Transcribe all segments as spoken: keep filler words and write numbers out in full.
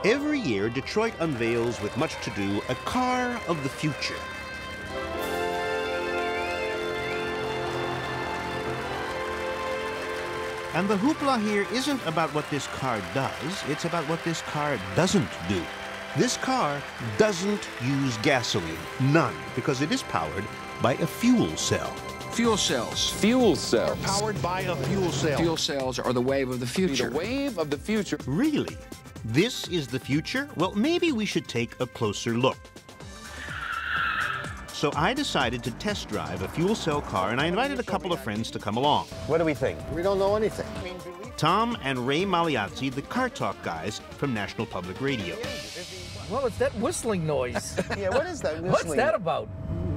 Every year, Detroit unveils, with much to do, a car of the future. And the hoopla here isn't about what this car does, it's about what this car doesn't do. This car doesn't use gasoline, none, because it is powered by a fuel cell. Fuel cells. Fuel cells. They're powered by a fuel cell. Fuel cells are the wave of the future. The wave of the future. Really? This is the future? Well, maybe we should take a closer look. So I decided to test drive a fuel cell car, and I invited a couple of friends to come along. What do we think? We don't know anything. Tom and Ray Magliozzi, the Car Talk guys from National Public Radio. Well, it's that whistling noise. Yeah, what is that whistling? What's that about?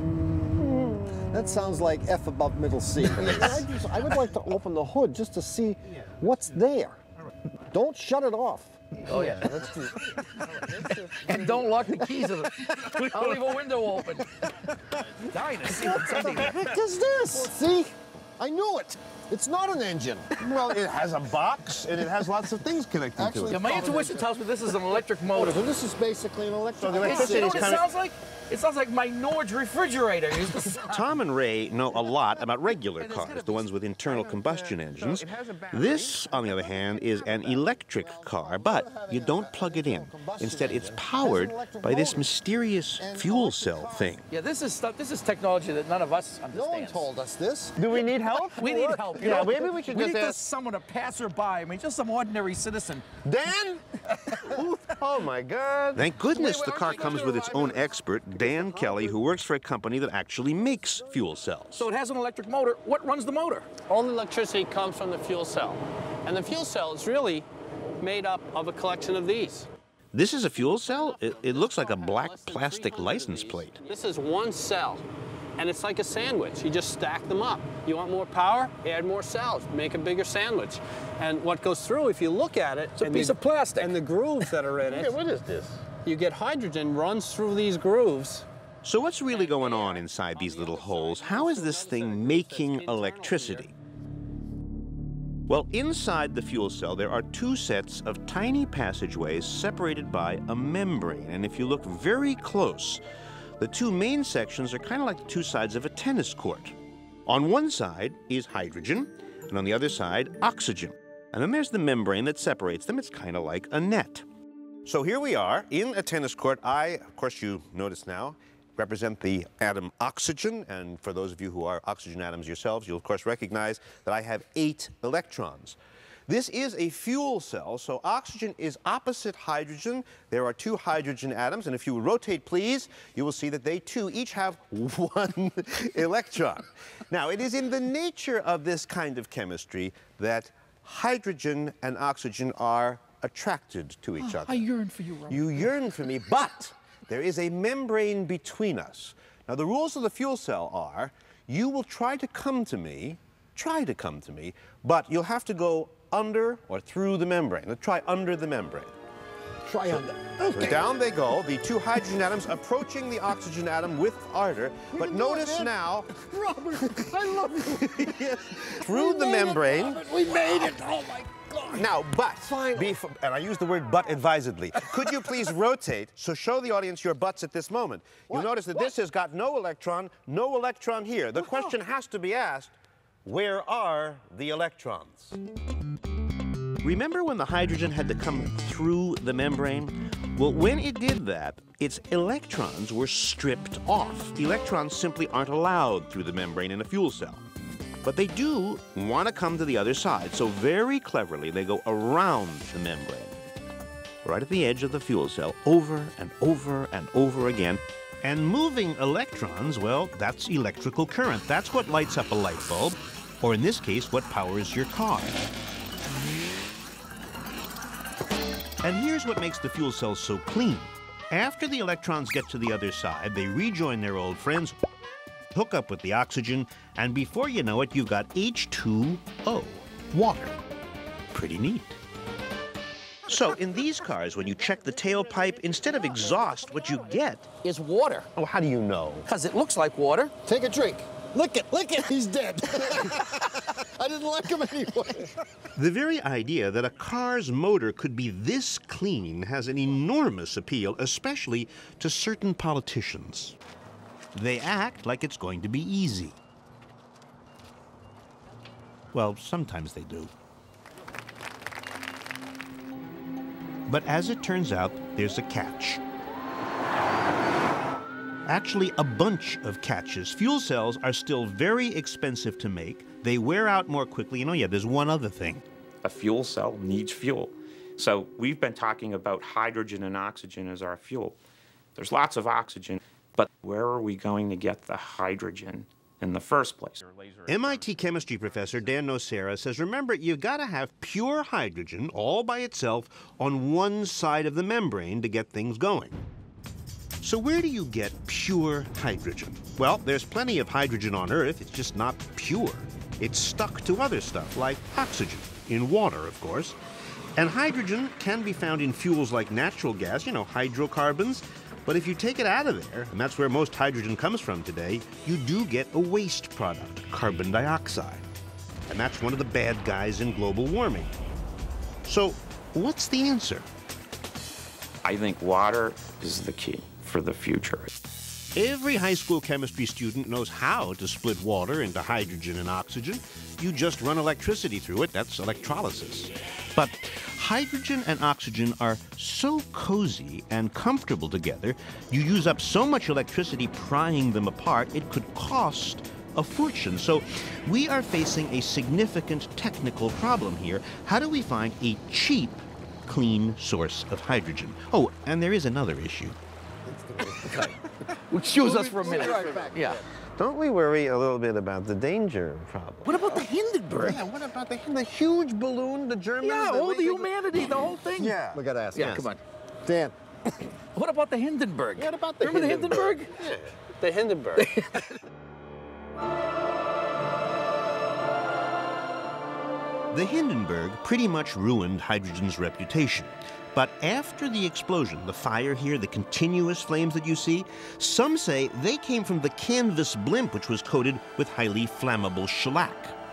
That sounds like F above middle C. I, just, I would like to open the hood just to see what's there. Don't shut it off. Oh, yeah. Let's do it. And don't lock the keys. Of the... I'll leave a window open. Dying to see what's What the heck is this? See? I knew it. It's not an engine. Well, it has a box, and it has lots of things connected Actually, to Yeah, it. my intuition tells me this is an electric motor. So this is basically an electric. So the It's, you electricity know is what it kind of... sounds like? It sounds like my Nord's refrigerator. Tom and Ray know a lot about regular cars, the ones with internal combustion engines. This, on the other hand, is an electric car, but you don't plug it in. Instead, it's powered by this mysterious fuel cell thing. Yeah, this is stuff. This is technology that none of us understand. No one told us this. Do we need help? We need help. You Yeah, know? maybe we should we just need ask- someone, a passerby. I mean, just some ordinary citizen. Dan? Oh, my God. Thank goodness the car comes with its own expert, Dan Kelly, who works for a company that actually makes fuel cells. So it has an electric motor. What runs the motor? All the electricity comes from the fuel cell. And the fuel cell is really made up of a collection of these. This is a fuel cell? It, it looks like a black plastic license plate. This is one cell, and it's like a sandwich. You just stack them up. You want more power? Add more cells. Make a bigger sandwich. And what goes through, if you look at it, It's a and piece the, of plastic. and the grooves that are in it, What is this? you get hydrogen runs through these grooves. So what's really going on inside these little holes? How is this thing making electricity? Well, inside the fuel cell, there are two sets of tiny passageways separated by a membrane. And if you look very close, the two main sections are kind of like the two sides of a tennis court. On one side is hydrogen, and on the other side, oxygen. And then there's the membrane that separates them. It's kind of like a net. So here we are in a tennis court. I, of course, you notice now, represent the atom oxygen, and for those of you who are oxygen atoms yourselves, you'll of course recognize that I have eight electrons. This is a fuel cell, so oxygen is opposite hydrogen. There are two hydrogen atoms, and if you rotate, please, you will see that they too each have one electron. Now, it is in the nature of this kind of chemistry that hydrogen and oxygen are attracted to each Oh, other. I yearn for you, Robert. You yearn for me, but there is a membrane between us. Now, the rules of the fuel cell are, you will try to come to me, try to come to me, but you'll have to go under or through the membrane. Let's try under the membrane. Try under. So down they go, the two hydrogen atoms approaching the oxygen atom with ardor. But notice now, Robert, I love you. yes, through the membrane. We made it. Oh, my God. Now, but, Finally. befo- and I use the word but advisedly, could you please rotate, so show the audience your butts at this moment. You'll notice that this has got no electron, no electron here. The question has to be asked, where are the electrons? Remember when the hydrogen had to come through the membrane? Well, when it did that, its electrons were stripped off. Electrons simply aren't allowed through the membrane in a fuel cell. But they do want to come to the other side, so very cleverly they go around the membrane, right at the edge of the fuel cell, over and over and over again. And moving electrons, well, that's electrical current. That's what lights up a light bulb, or in this case, what powers your car. And here's what makes the fuel cells so clean. After the electrons get to the other side, they rejoin their old friends, hook up with the oxygen, and before you know it, you've got H two O, water. Pretty neat. So in these cars, when you check the tailpipe, instead of exhaust, what you get Is water. Oh, how do you know? Because it looks like water. Take a drink. Lick it, lick it. He's dead. I didn't like them anyway. The very idea that a car's motor could be this clean has an enormous appeal, especially to certain politicians. They act like it's going to be easy. Well, sometimes they do. But as it turns out, there's a catch. Actually, a bunch of catches. Fuel cells are still very expensive to make. They wear out more quickly. And oh yeah, there's one other thing. A fuel cell needs fuel. So we've been talking about hydrogen and oxygen as our fuel. There's lots of oxygen, but where are we going to get the hydrogen in the first place? M I T chemistry professor Dan Nocera says, remember, you've got to have pure hydrogen all by itself on one side of the membrane to get things going. So where do you get pure hydrogen? Well, there's plenty of hydrogen on Earth. It's just not pure. It's stuck to other stuff, like oxygen, in water, of course. And hydrogen can be found in fuels like natural gas, you know, hydrocarbons. But if you take it out of there, and that's where most hydrogen comes from today, you do get a waste product, carbon dioxide. And that's one of the bad guys in global warming. So what's the answer? I think water is the key for the future. Every high school chemistry student knows how to split water into hydrogen and oxygen. You just run electricity through it. That's electrolysis. But hydrogen and oxygen are so cozy and comfortable together, you use up so much electricity prying them apart, it could cost a fortune. So we are facing a significant technical problem here. How do we find a cheap, clean source of hydrogen? Oh, and there is another issue. Okay. Excuse us for a minute. Yeah. Don't we worry a little bit about the danger problem? What about the Hindenburg? Yeah, what about the, the huge balloon, the Germans? Yeah, the all the humanity, the whole thing. Yeah. We gotta ask. Yeah, yes. come on. Dan. What about the Hindenburg? What about the Remember Hindenburg? the Hindenburg? Yeah, the Hindenburg. The Hindenburg pretty much ruined hydrogen's reputation. But after the explosion, the fire here, the continuous flames that you see, some say they came from the canvas blimp, which was coated with highly flammable shellac.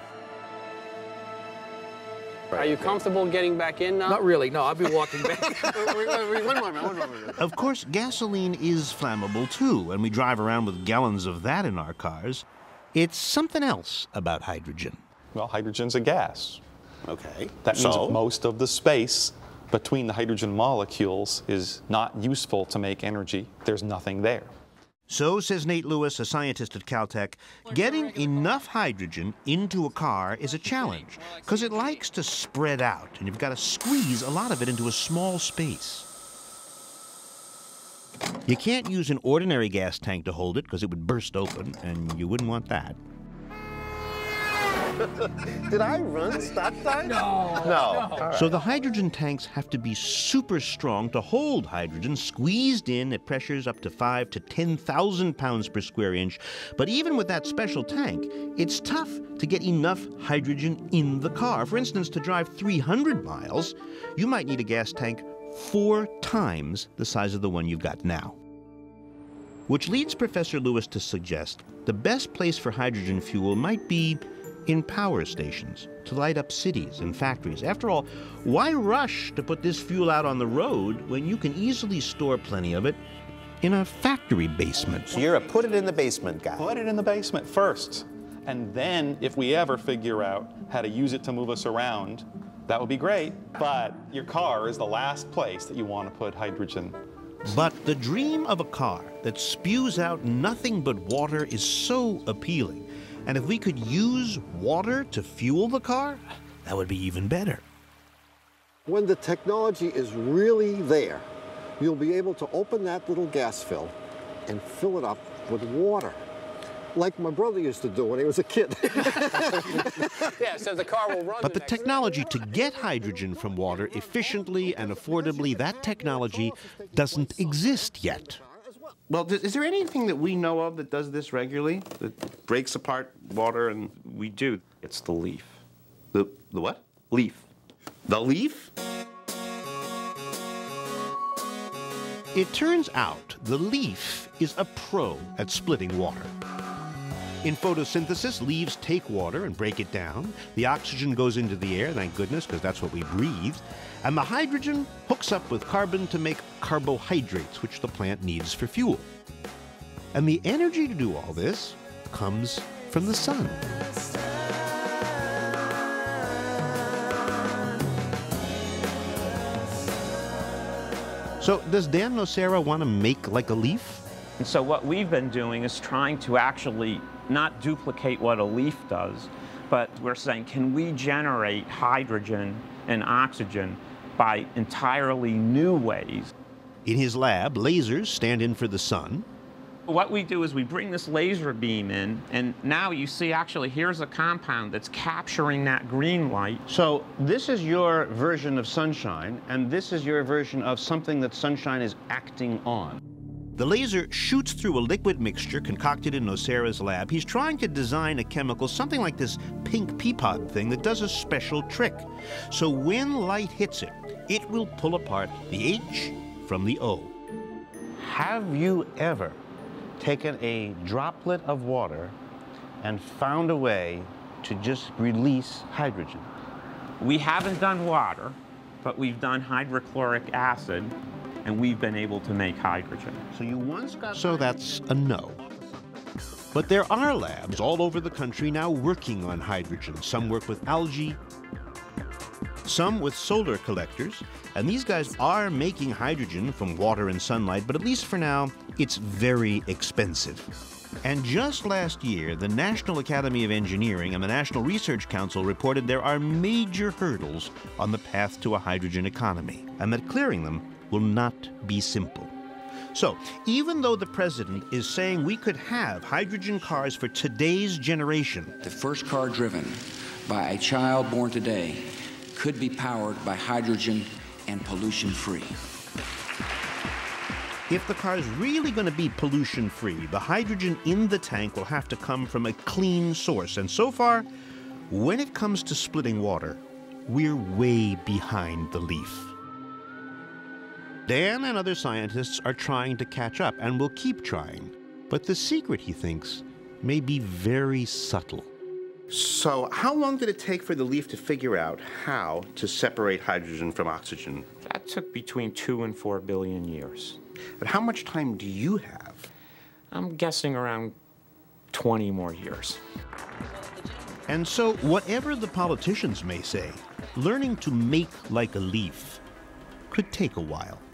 Are you comfortable getting back in now? Not really, no, I'll be walking back. wait, wait, wait, one moment, one moment. Of course, gasoline is flammable too, and we drive around with gallons of that in our cars. It's something else about hydrogen. Well, hydrogen's a gas. Okay. That means So? most of the space between the hydrogen molecules is not useful to make energy. There's nothing there. So, says Nate Lewis, a scientist at Caltech, getting enough hydrogen into a car is a challenge, because it likes to spread out, and you've got to squeeze a lot of it into a small space. You can't use an ordinary gas tank to hold it, because it would burst open, and you wouldn't want that. Did I run stop sign? No. No. So the hydrogen tanks have to be super strong to hold hydrogen squeezed in at pressures up to five to ten thousand pounds per square inch. But even with that special tank, it's tough to get enough hydrogen in the car. For instance, to drive three hundred miles, you might need a gas tank four times the size of the one you've got now. Which leads Professor Lewis to suggest the best place for hydrogen fuel might be in power stations to light up cities and factories. After all, why rush to put this fuel out on the road when you can easily store plenty of it in a factory basement? So you're a put it in the basement guy. Put it in the basement first. And then if we ever figure out how to use it to move us around, that would be great. But your car is the last place that you want to put hydrogen. But the dream of a car that spews out nothing but water is so appealing. And if we could use water to fuel the car, that would be even better. When the technology is really there, you'll be able to open that little gas fill and fill it up with water, like my brother used to do when he was a kid. Yeah, so the car will run. But the technology to get hydrogen from water efficiently and affordably, that technology doesn't exist yet. Well, is there anything that we know of that does this regularly? That breaks apart water and... We do. It's the leaf. The, the what? Leaf. The leaf? It turns out the leaf is a pro at splitting water. In photosynthesis, leaves take water and break it down. The oxygen goes into the air, thank goodness, because that's what we breathe. And the hydrogen hooks up with carbon to make carbohydrates, which the plant needs for fuel. And the energy to do all this comes from the sun. So does Dan Nocera want to make like a leaf? And so what we've been doing is trying to actually not duplicate what a leaf does, but we're saying, can we generate hydrogen and oxygen by entirely new ways? In his lab, lasers stand in for the sun. What we do is we bring this laser beam in, and now you see actually here's a compound that's capturing that green light. So this is your version of sunshine, and this is your version of something that sunshine is acting on. The laser shoots through a liquid mixture concocted in Nocera's lab. He's trying to design a chemical, something like this pink pea pod thing that does a special trick. So when light hits it, it will pull apart the H from the O. Have you ever taken a droplet of water and found a way to just release hydrogen? We haven't done water, but we've done hydrochloric acid, and we've been able to make hydrogen. So you once got... So that's a no. But there are labs all over the country now working on hydrogen. Some work with algae, some with solar collectors, and these guys are making hydrogen from water and sunlight, but at least for now, it's very expensive. And just last year, the National Academy of Engineering and the National Research Council reported there are major hurdles on the path to a hydrogen economy, and that clearing them will not be simple. So, even though the president is saying we could have hydrogen cars for today's generation, The first car driven by a child born today could be powered by hydrogen and pollution-free. if the car is really going to be pollution-free, the hydrogen in the tank will have to come from a clean source. And so far, when it comes to splitting water, we're way behind the leaf. Dan and other scientists are trying to catch up and will keep trying. But the secret, he thinks, may be very subtle. So how long did it take for the leaf to figure out how to separate hydrogen from oxygen? That took between two and four billion years. But how much time do you have? I'm guessing around twenty more years. And so, whatever the politicians may say, learning to make like a leaf could take a while.